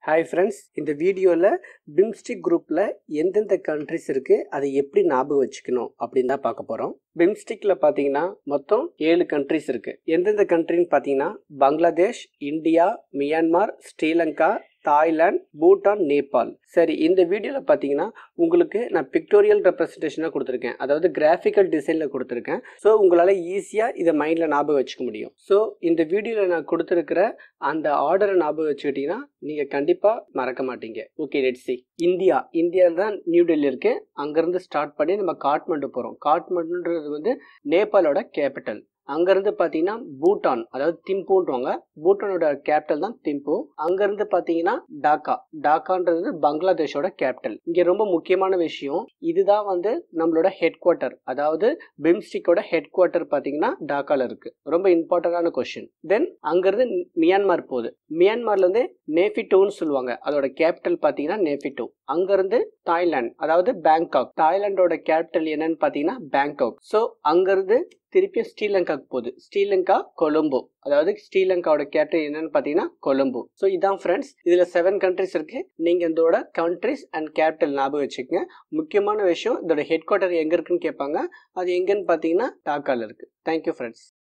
Hi friends, இந்த வீடியோல BIMSTEC குரூப்ல எந்தெந்த countries இருக்கு அதை எப்படி ஞாபகம் வச்சுக்கணும் அப்படின்னு தான் பார்க்க போறோம். BIMSTECல பாத்தீங்கன்னா மொத்தம் 7 countries இருக்கு. எந்தெந்த countryன்னு பாத்தீங்கன்னா Bangladesh, India, Myanmar, Sri Lanka, Thailand, Bhutan, Nepal. சரி, இந்த வீடியோல பாத்தீங்கன்னா உங்களுக்கு நான் பிக்டோரியல் ரெப்ரசன்டேஷனா கொடுத்துருக்கேன், அதாவது கிராஃபிக்கல் டிசைன்ல கொடுத்துருக்கேன். ஸோ உங்களால ஈஸியா இதை மைண்ட்ல ஞாபகம் வச்சுக்க முடியும். ஸோ இந்த வீடியோல நான் கொடுத்துருக்கிற அந்த ஆர்டரை ஞாபகம் வச்சுக்கிட்டீங்கன்னா நீங்க கண்டிப்பா மறக்க மாட்டீங்க. Okay, let's see. இந்தியா தான் நியூ டெல்லி இருக்கு. அங்கிருந்து ஸ்டார்ட் பண்ணி நம்ம காட்மண்டு போறோம். காட்மண்டுன்றது வந்து நேபாளோட கேபிட்டல். அங்கிருந்து பாத்தீங்கன்னா பூட்டான், அதாவது திம்புன்றாங்க. பூட்டானோட கேபிட்டல் தான் திம்பு. அங்கிருந்து பாத்தீங்கன்னா டாக்கான்றது பங்களாதேஷோட கேபிட்டல். இங்க ரொம்ப முக்கியமான விஷயம், இதுதான் வந்து நம்மளோட ஹெட் குவார்ட்டர், அதாவது பிம்ஸ்டிக்கோட ஹெட் குவார்ட்டர் பாத்தீங்கன்னா டாக்கால இருக்கு. ரொம்ப இம்பார்ட்டன்டான கொஸ்டின். தென் அங்கிருந்து மியான்மர் போகுது. மியான்மர்ல இருந்து நேஃபிடோன்னு சொல்லுவாங்க, அதோட கேபிட்டல் பாத்தீங்கன்னா நேஃபிடோ. அங்கிருந்து தாய்லாந்து, அதாவது பேங்காக். தாய்லாண்டோட கேபிட்டல் என்னன்னு பாத்தீங்கன்னா பேங்காக். ஸோ அங்கிருந்து திருப்பி ஸ்ரீலங்காக்கு போகுது. ஸ்ரீலங்கா கொலம்போ, அதாவது ஸ்ரீலங்காவோட கேபிட்டல் என்னன்னு பாத்தீங்கன்னா கொலம்போ. ஸோ இதான் ஃப்ரெண்ட்ஸ், இதுல 7 countries இருக்கு. நீங்க இதோட கண்ட்ரிஸ் அண்ட் கேபிட்டல் ஞாபகம் வச்சுக்கோங்க. முக்கியமான விஷயம், இதோட ஹெட் குவார்ட்டர் எங்க இருக்குன்னு கேட்பாங்க. அது எங்கன்னு பாத்தீங்கன்னா டாக்கால இருக்கு. Thank you friends.